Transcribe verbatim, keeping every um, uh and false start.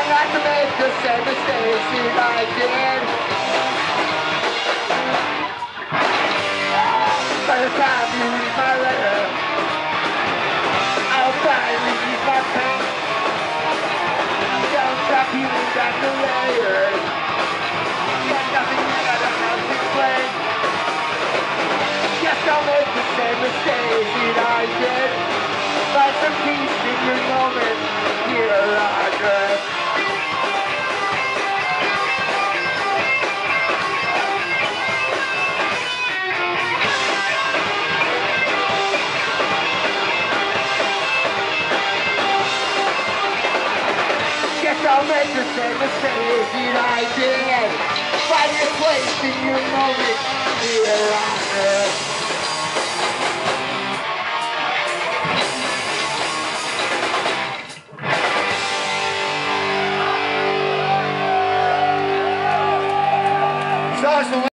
not to make the same mistakes that I did. By the time you read my letter, I'll finally ease my pain. Don't stop peeling back the layers. Got nothing that I don't have to explain. Guess I'll make the same mistakes that I did. Find some peace in your moment here on earth. Guess I'll make the same mistakes that I did. Find your place in your moment here on earth. Awesome.